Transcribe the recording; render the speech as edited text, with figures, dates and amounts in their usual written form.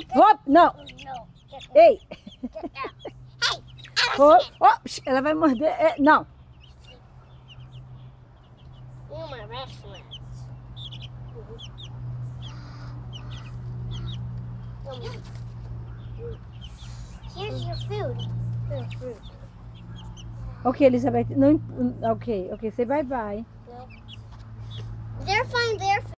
Hop, não. No. Ei. Get down. Hey. Hop, hop. Ela vai morder. Não. Oh, my wrestling. Here's your food. Here's fruit. Ok, Elizabeth. Não, ok. Say bye bye. No. They're fine. They're fine.